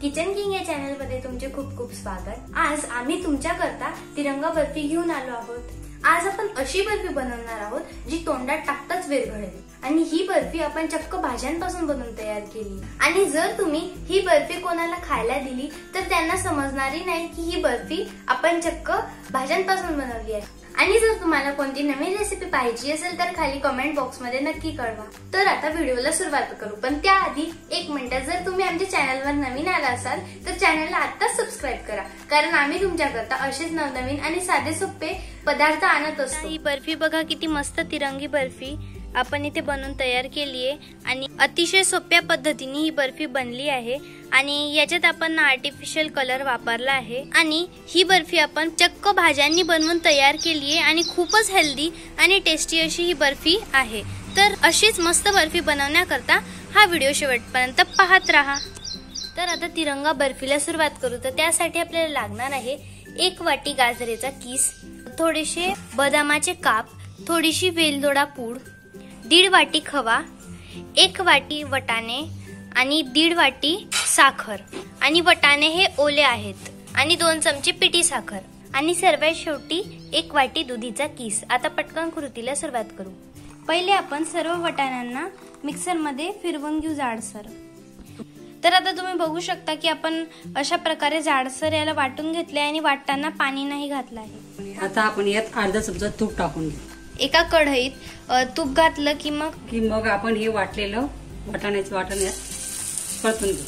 Kitchen king या channel मध्ये तुमचे खूप खूप स्वागत। आज आम्ही तुमच्याकरता तिरंगा बर्फी घेऊन आलो आहोत। आज आपण अशी बर्फी बनवणार आहोत जी तोंडात टाकताच विरघळेल आणि ही बर्फी आपण चक्क भाज्यांपासून बनवून तयार केली। आणि जर तुम्ही ही बर्फी कोणाला खायला दिली तर त्यांना समजणारही नाही की ही बर्फी आपण चक्क भाज्यांपासून बनवली आहे। आणि जर तुम्हाला कोणती नवीन रेसिपी पाहिजे असेल तर खाली कमेंट बॉक्स मध्ये नक्की कळवा। तर आता व्हिडिओला सुरुवात करू, पण त्याआधी एक मिनिट, जर तुम्ही आमच्या चॅनलवर नवीन आला असाल तर चॅनलला आत्ताच सबस्क्राइब करा, कारण आम्ही तुमच्याकरता असेच नवनवीन आणि साधे सोपे पदार्थ आणत असतो। ही बर्फी बघा किती मस्त तिरंगी बर्फी आपण इथे बनवून तयार केली आहे आणि अतिशय सोप्या पद्धतीने ही बर्फी बनली आहे आणि याच्यात आपण आर्टिफिशियल कलर वापरला आहे आणि ही बर्फी आपण चक्क भाज्यांनी बनवून तयार केली आहे आणि खूपच हेल्दी आणि टेस्टी अशी ही बर्फी आहे। तर अशीच मस्त बर्फी बनवण्याकरता हा व्हिडिओ शेवटपर्यंत पाहत राहा। तर आता तिरंगा बर्फीला सुरुवात करू। तर त्यासाठी आपल्याला लागणार आहे 1 वाटी गाजरेचा किस, थोडेसे बदामाचे काप, थोडीशी वेलदोडा पूड, 1.5 वाटी खवा, 1 वाटी वटाणे आणि 1.5 वाटी साखर। आणि वटाणे हे ओले आहेत आणि 2 चमचे पिठी साखर आणि सर्वात शेवटी 1 वाटी दुधीचा किस। आता पटकन कृतीला सुरुवात करू। पहिले आपण सर्व वटाण्यांना मिक्सर मध्ये फिरवून घेऊ जाडसर। तर आता तुम्ही बघू शकता की आपण अशा प्रकारे जाडसर याला वाटून घेतले आणि वाटताना पाणी नाही घातलं आहे। आता आपण यात अर्धा चमचा तूप टाकून घेऊ। एका कढईत तूप घातलं की मग आपण हे वाटलेलं वाटाण्याचं वाटण यात परतून घेऊ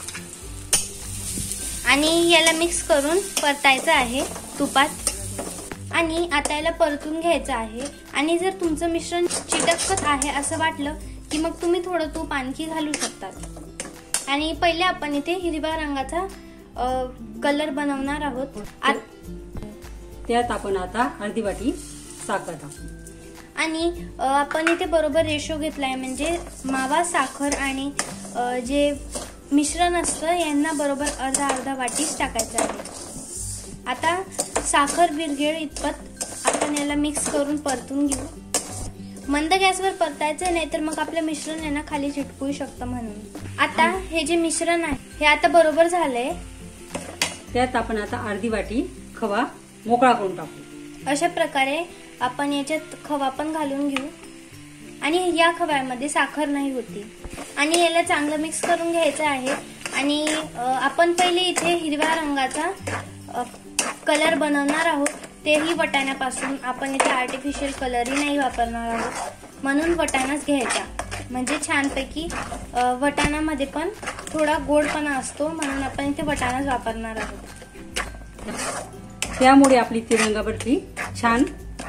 आणि याला मिक्स करून परतायचं आहे तुपात। आणि आता याला परतून घ्यायचं आहे आणि जर तुमचं मिश्रण चिटकत आहे असं वाटलं की मग तुम्ही थोडं तूप आणखी घालू शकतात। आणि पहिले आपण इथे हिरव्या रंगाचा कलर बनवणार आहोत। त्यात आपण आता अर्धी वाटी साखर टाकू आणि आपण इथे बरोबर रेशो घेतलाय, म्हणजे मावा, साखर आणि जे मिश्रण असतं यांना बरोबर अर्धा वाटीच टाकायचं आहे। आता साखर विरघळेल इतपत आपण याला मिक्स करून परतून घेऊ। मंद गॅसवर परतायचं नाही तर मग आपलं मिश्रण यांना खाली चिटकू शकतं म्हणून। आता हे जे मिश्रण आहे हे आता बरोबर झालंय। त्यात आपण आता अर्धी वाटी खवा मोकळा करून टाकू। अशा प्रकारे आपण याच्यात खवा पण घालून घेऊ आणि या खव्यामध्ये साखर नाही होती आणि याला चांगलं मिक्स करून घ्यायचं आहे। आणि आपण पहिले इथे हिरव्या रंगाचा कलर बनवणार आहोत, तेही वटाण्यापासून। आपण इथे आर्टिफिशियल कलरही नाही वापरणार आहोत, म्हणून वटाणाच घ्यायचा, म्हणजे छानपैकी वटाणामध्ये पण थोडा गोडपणा असतो, म्हणून आपण इथे वटाणाच वापरणार आहोत। त्यामुळे आपली तिरंगा बर्फी छान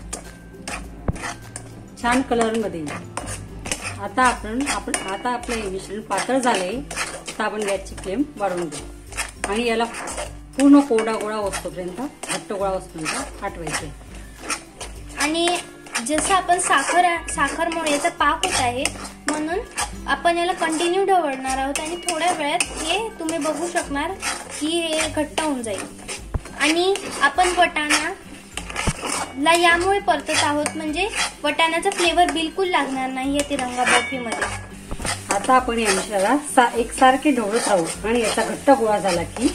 कलर मध्ये येईल। आता आपलं हे मिश्रण पातळ झालंय तर आपण गॅसची फ्लेम वाढवून घेऊ आणि याला पूर्ण कोरडा गोळा होतोपर्यंत, घट्ट गोळा होतोपर्यंत आटवायचे। आणि जसं आपण साखरमुळे याचा पाक होत आहे म्हणून आपण याला कंटिन्यू ढवळणार आहोत आणि थोड्या वेळात हे तुम्ही बघू शकणार की हे घट्ट होऊन जाईल। आणि आपण वटाणाला यामुळे परतत आहोत, म्हणजे वटाण्याचा फ्लेवर बिलकुल लागणार नाही या तिरंगा बर्फीमध्ये। आता आपण या मिश्रणाला एकसारखे ढवळत राहू आणि याचा घट्ट गोळा झाला की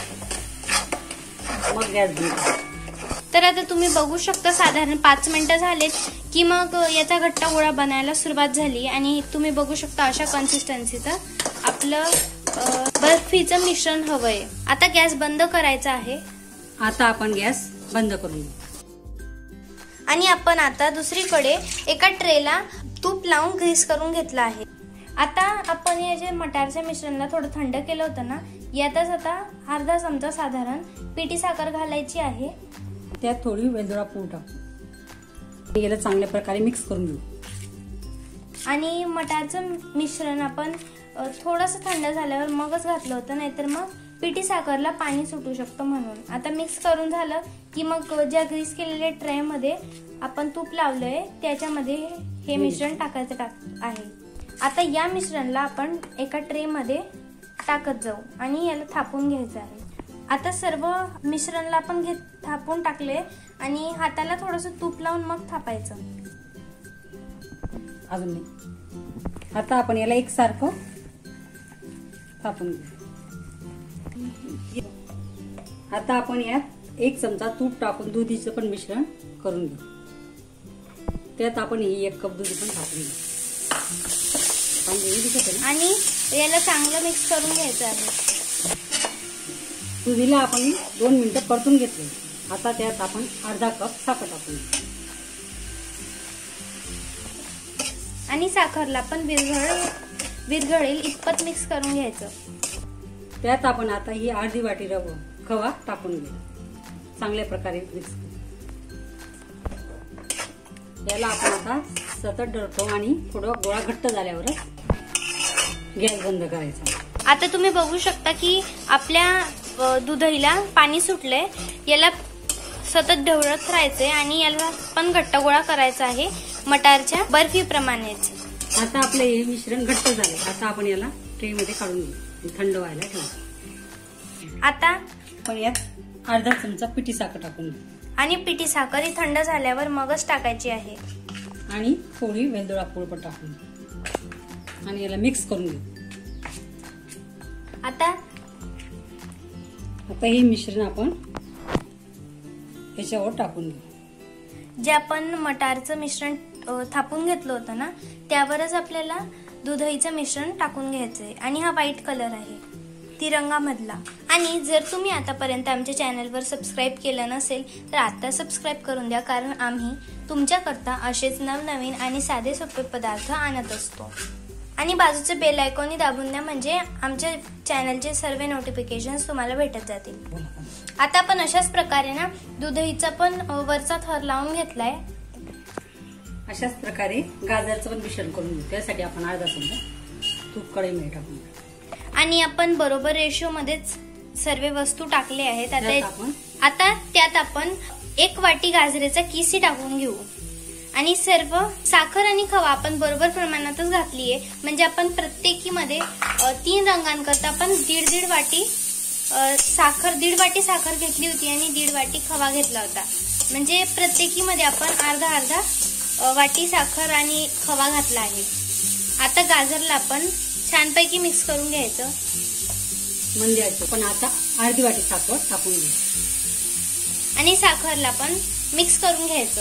मग गॅस बंद करू। तर आता तुम्ही बघू शकता साधारण 5 मिनिटं झालेत की मग याचा घट्ट गोळा बनायला सुरुवात झाली आणि तुम्ही बघू शकता अशा कन्सिस्टन्सीचं आपलं बर्फीचं मिश्रण हवंय। आता गॅस बंद करायचा आहे। आता आपण गॅस बंद करू आणि आपण आता दुसरीकडे एका ट्रेला तूप लावून ग्रीस करून घेतला आहे। आता आपण हे जे मटारच्या मिश्रणला थोडं थंड केलं होतं ना, यातच आता अर्धा चमचा साधारण पिठी साखर घालायची आहे। त्यात थोडी वेलदोडा पूड टाकू, याला चांगल्या प्रकारे मिक्स करून घेऊ। आणि मटारचं मिश्रण आपण थोडंसं थंड झाल्यावर मगच घातलं होतं, नाहीतर मग पिठी साखरला पाणी सुटू शकतं म्हणून। आता मिक्स करून झालं की मग ज्या ग्रीस केलेल्या ट्रे मध्ये आपण तूप लावलंय त्याच्यामध्ये हे मिश्रण टाकायचं आहे। आता या मिश्रणला आपण एका ट्रे मध्ये टाकत जाऊ आणि याला थापून घ्यायचं आहे। आता सर्व मिश्रणला आपण थापून टाकले आणि हाताला थोडंसं तूप लावून मग थापायचं। अजून नाही। आता आपण याला एकसारखं थापून घेऊ। आता आपण यात 1 चमचा तूप टाकून दुधीचं पण मिश्रण करून घेऊ. त्यात आपण ही 1 कप दूध पण टाकून घेऊ आणि याला चांगलं मिक्स करून घ्यायचं आहे. दुधीला आपण 2 मिनिटं परतून घेतले. आता त्यात आपण अर्धा कप साखर टाकून घेऊ आणि साखरला पण विरघळेल इतपत मिक्स करून घ्यायचं. त्यात आपण आता ही अर्धी वाटी खवा टाकून घेऊ. चांगल्या प्रकारे मिक्स करू. याला आपण आता सतत ढवळतो आणि थोडं गोळा घट्ट झाल्यावरच गॅस बंद करायचा. आता तुम्ही बघू शकता की आपल्या दुधईला पाणी सुटलंय. याला सतत ढवळत राहायचंय आणि याला पण घट्ट गोळा करायचा आहे मटारच्या बर्फी प्रमाणेच. आता आपलं हे मिश्रण घट्ट झालंय. आता आपण याला ट्रे मध्ये काढून घेऊ. थंड व्हायला ठेवू. आता आपण यात अर्धा चमचा पिठी साखर टाकून घेऊ आणि पिठी साखर ही थंड झाल्यावर मगच टाकायची आहे. आणि थोडी वेलदोडा पूड पण टाकून घेऊ आणि याला मिक्स करून घेऊ. आता हे मिश्रण आपण याच्यावर टाकून घेऊ. जे आपण मटारचं मिश्रण थापून घेतलं होतं ना त्यावरच आपल्याला दुधईचं मिश्रण टाकून घ्यायचंय. आणि हा व्हाईट कलर आहे तिरंगामधला. आणि जर तुम्ही आतापर्यंत आमच्या चॅनलवर सबस्क्राईब केलं नसेल तर आता सबस्क्राईब करून द्या, कारण आम्ही तुमच्याकरता असेच नवनवीन आणि साधे सोपे पदार्थ आणत असतो. आणि बाजूचे बेल आयकॉन दाबून द्या म्हणजे आमच्या चॅनलचे सर्व नोटिफिकेशन्स तुम्हाला भेटत जातील. आता आपण अशाच प्रकारे ना दुधईचा पण वरचा थर लावून घेतलाय. अशाच प्रकारे गाजरचं पण मिश्रण करून घेऊ. त्यासाठी आपण अर्धा चमचा तूप कढईमध्ये टाकून घेऊ आणि आपण बरोबर रेशो मध्येच सर्व वस्तू टाकले आहेत. आता त्यात आपण 1 वाटी गाजरेचा किसी टाकून घेऊ. आणि सर्व साखर आणि खवा आपण बरोबर प्रमाणातच घातलीये. म्हणजे आपण प्रत्येकीमध्ये 3 रंगांकरता आपण 1.5 वाटी साखर 1.5 वाटी साखर घेतली होती आणि 1.5 वाटी खवा घेतला होता. म्हणजे प्रत्येकीमध्ये आपण अर्धा वाटी साखर आणि खवा घातला आहे. आता गाजरला आपण छानपैकी मिक्स करून घ्यायचं. पण आता अर्धी वाटी साखर टाकून घेऊ आणि साखरला पण मिक्स करून घ्यायचं.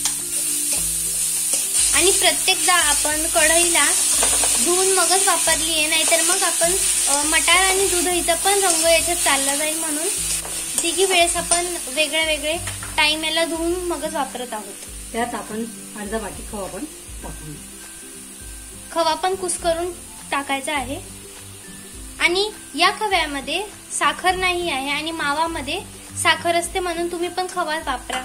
आणि प्रत्येकदा आपण कढईला धुवून मगच वापरली आहे, नाहीतर मग आपण मटार आणि दुधईचा पण रंग याच्यात चालला जाईल म्हणून तिघी वेळेस आपण वेगळे टाइम याला धुवून मगच वापरत आहोत. त्यात आपण अर्धा वाटी खवा पण टाकून खवा पण कुस्करून टाकायचा आहे. आणि या खव्यामध्ये साखर नाही आहे आणि मावामध्ये साखर असते म्हणून तुम्ही पण खवा वापरा.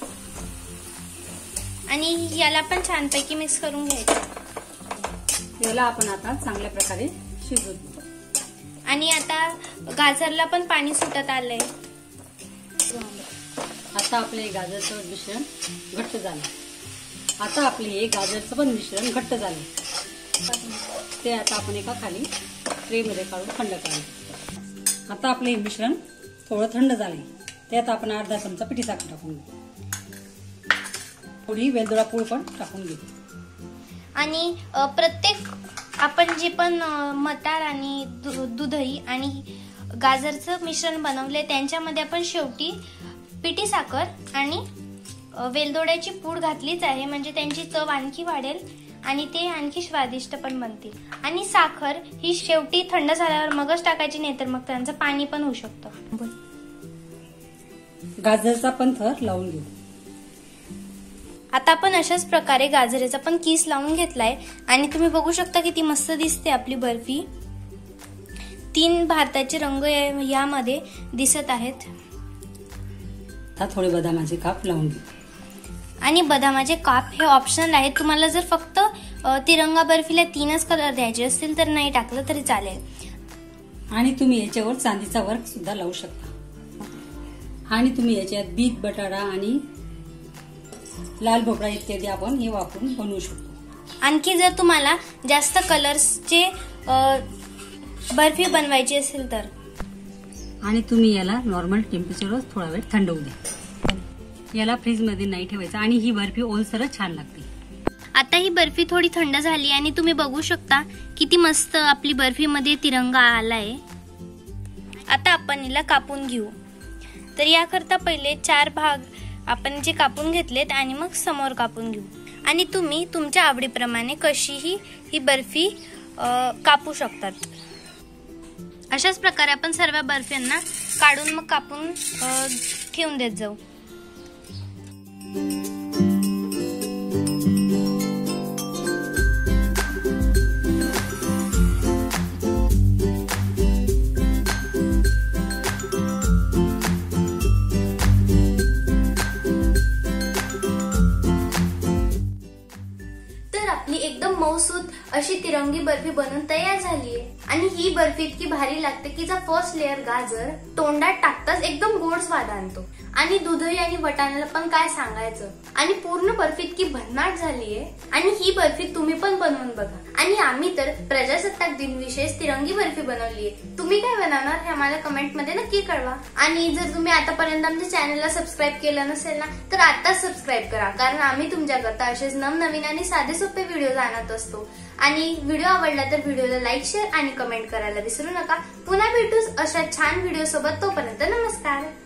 आणि याला पण छानपैकी मिक्स करून घ्यायचं. याला आपण आता चांगल्या प्रकारे शिजवू देऊ. आणि आता गाजरला पण पाणी सुटत आलंय. आता आपले गाजरचं मिश्रण घट्ट झालं. आता आपले हे गाजरचं पण मिश्रण घट्ट झालं. ते आता आपण एका खाली ट्रे मध्ये काढून थंड करायचं. आता आपले हे मिश्रण थोडं थंड झाले. त्यात आपण अर्धा चमचा पिठी साखर टाकून घेऊ. थोडी वेलदोडा पूड पण टाकून घेऊ. आणि प्रत्येक आपण जे पण मटार आणि दुधई आणि गाजरचं मिश्रण बनवले त्यांच्यामध्ये आपण शेवटी पिठी साखर आणि वेलदोड्याची पूड घातलीच आहे. म्हणजे त्यांची चव आणखी वाढेल आणि ते आणखी स्वादिष्ट पण बनतील. आणि साखर ही शेवटी थंड झाल्यावर मगच टाकायची, नाही तर मग त्यांचं पाणी पण होऊ शकतं. गाजरचा पण थर लावून घेऊ. आता आपण अशाच प्रकारे गाजरेचा पण किस लावून घेतलाय आणि तुम्ही बघू शकता किती मस्त दिसते आपली बर्फी. 3 भारताचे रंग यामध्ये दिसत आहेत. आता थोडे बदामाचे काप लावून घेऊ. आणि बदामाचे काप हे ऑप्शनल आहेत. तुम्हाला जर फक्त तिरंगा बर्फीला 3च कलर द्यायचे असतील तर नाही टाकलं तरी चालेल. आणि तुम्ही याच्यावर चांदीचा वर्क सुद्धा लावू शकता. आणि तुम्ही याच्यात बीट बटाटा आणि लाल भोपळा इत्यादी आपण हे वापरून बनवू शकतो. आणखी जर तुम्हाला जास्त कलर्सचे बर्फी बनवायची असेल तर. आणि तुम्ही याला नॉर्मल टेम्परेचरवर थोडा वेळ थंड होऊ द्या. याला फ्रीज मध्ये नाही ठेवायचं. आणि ही बर्फी ओलसरच छान लागते. आता ही बर्फी थोडी थंड झाली आणि तुम्ही बघू शकता किती मस्त आपली बर्फी मध्ये तिरंगा आलाय. आता आपण हिला कापून घेऊ. तर याकरता पहिले 4 भाग आपण जे कापून घेतलेत आणि मग समोर कापून घेऊ. आणि तुम्ही तुमच्या आवडीप्रमाणे कशीही ही बर्फी कापू शकतात. अशाच प्रकारे आपण सर्व बर्फ्यांना काढून मग कापून ठेवून देत जाऊ. आपली एकदम मऊसूत अशी तिरंगी बर्फी बनून तयार झाली आहे. आणि ही बर्फी इतकी भारी लागते की जा फर्स्ट लेअर गाजर तोंडात टाकताच एकदम गोड स्वाद आणतो. आणि दूधही आणि वटाण्याला पण काय सांगायचं. आणि पूर्ण बर्फी इतकी भन्नाट झालीये. आणि ही बर्फी तुम्ही पण बनवून बघा. आणि आम्ही तर प्रजासत्ताक दिन विशेष तिरंगी बर्फी बनवली आहे. तुम्ही काय बनवणार हे आम्हाला कमेंट मध्ये नक्की कळवा. आणि जर तुम्ही आतापर्यंत आमच्या चॅनलला सबस्क्राईब केलं नसेल ना तर आताच सबस्क्राईब करा. कारण आम्ही तुमच्याकरता असेच नवनवीन आणि साधे सोपे व्हिडिओ आणत असतो. आणि व्हिडिओ आवडला तर व्हिडिओला लाईक, शेअर आणि कमेंट करायला विसरू नका. पुन्हा भेटूच अशा छान व्हिडिओ सोबत. तोपर्यंत नमस्कार.